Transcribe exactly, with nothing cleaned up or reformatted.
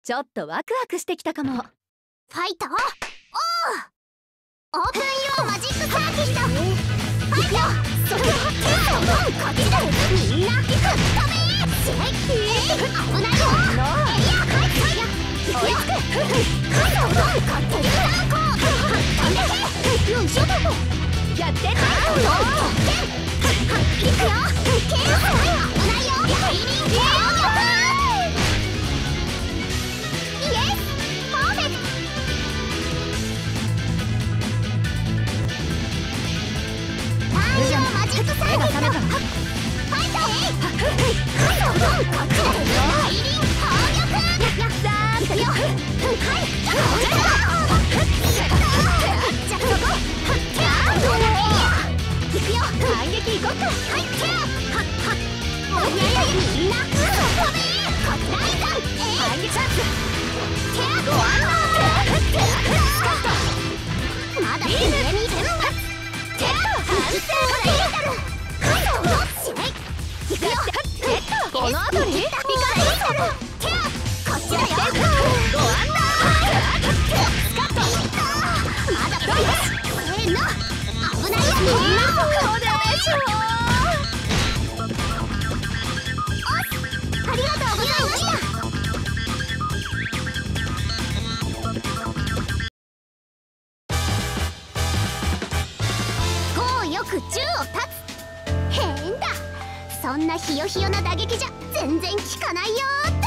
ちょっとワクワクしてきたかも。 ファイトオーオープン用マジックサーキットファイトそれはこっちだみんな行く飛べシェイ危ないよエリア帰って追いつくカイドウ勝手にランコ飛んでけよいしょだとやってって行くよケース危ないよヒーリングイエスパーフェクト太陽マジックサーキットファイトこっちだよ大輪砲撃やったー行くよはいこっちだじゃあそこ行くよ反撃行こっかはいてはっはっおややみんな嘘飛べこっちだい反撃チャンスてごあんまだ上に天罰て反省がいいだろカイドウの試合行くよこの後に行かないだろてこっちだよごあんだスカッとまだプレイせーの危ないよみんなここでしょ。 ありがとうございました剛よく銃を立つ変だそんなひよひよな打撃じゃ全然効かないよ